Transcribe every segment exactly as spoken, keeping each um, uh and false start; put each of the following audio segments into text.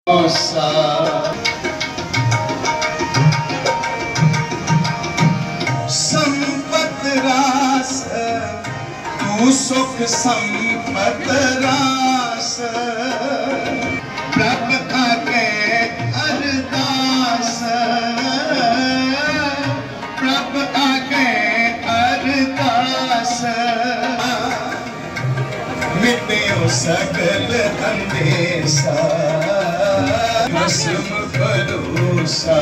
संपत रास तू सुख संपत रास प्रभ आगे अरदास प्रभ आगे अरदास मिट्यो सकल अंदेशा रस्म भरोसा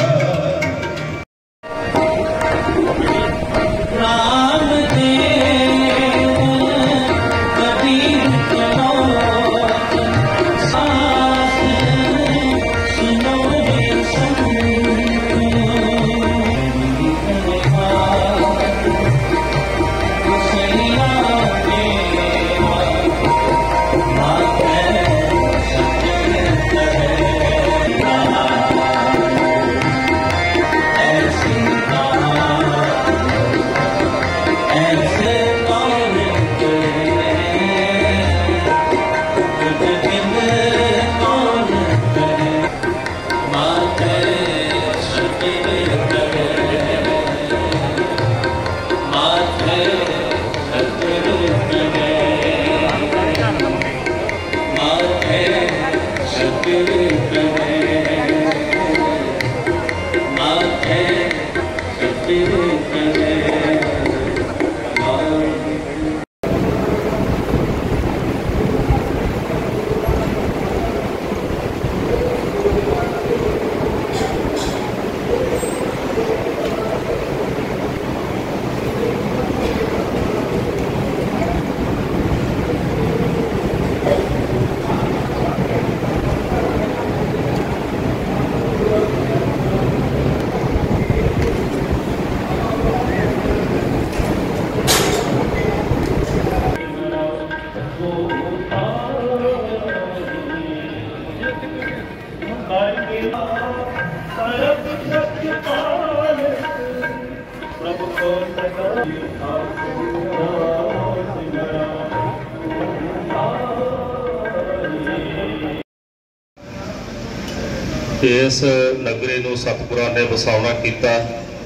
इस नगरी नूं सतगुरां ने वसावना किया।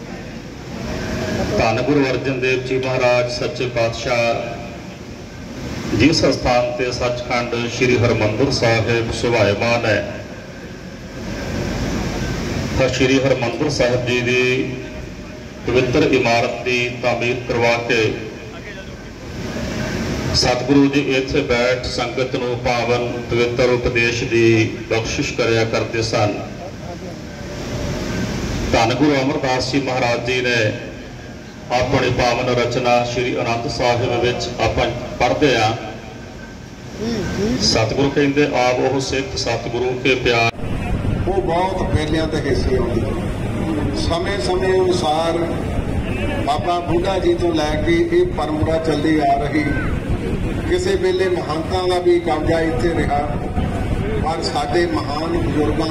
धन गुरु अर्जन देव जी महाराज सच्चे पातशाह जिस स्थान ते सचखंड श्री हरमंदिर साहिब सुभायमान है, तो श्री हरमंदिर साहिब जी की पवित्र इमारत की तामीर करवा के सतगुरु जी इत्थे बैठ संगत नूं पावन पवित्र उपदेश की बख्शिश करया करते सन। धन गुरु अमरदास जी महाराज जी ने अपनी पावन रचना श्री आनंद साहिब विच आपां पढ़दे आ। सतगुरु कहंदे आप वो सिख सतगुरु के प्यार वो बहुत पहलियां ते हिस्से आउंदी समय समय अनुसार बाबा बुढ़ा जी तो लैके ये परंपरा चलती आ रही। किसी वेले महंतां का भी कब्जा इत्थे रहा, पर साडे महान बुजुर्गां